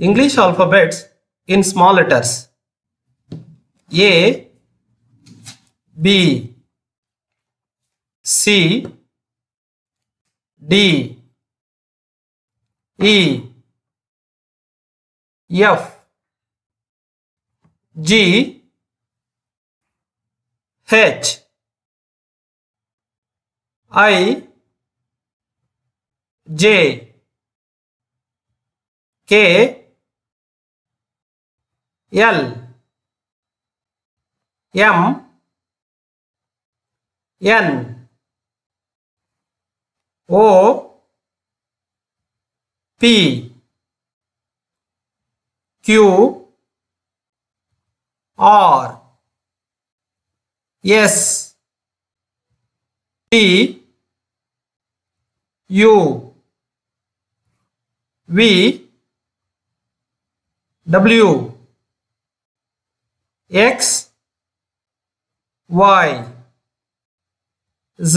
English alphabets in small letters. A, B, C, D, E, F, G, H, I, J, K, L, M, N, O, P, Q, R, S, T, U, V, W, X, Y, Z,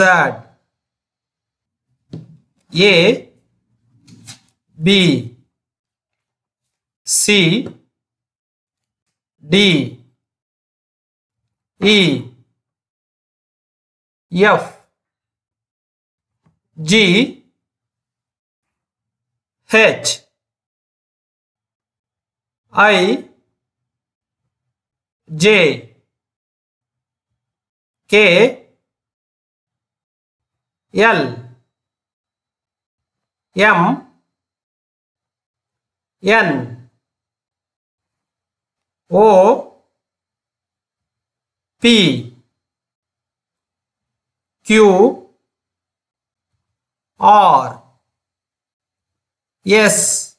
A, B, C, D, E, F, G, H, I, J, K, L, M, N, O, P, Q, R, S,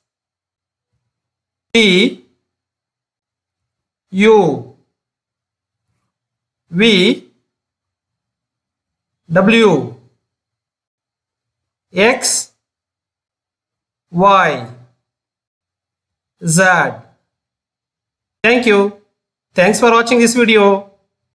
T, U, V, W, X, Y, Z. Thank you. Thanks for watching this video.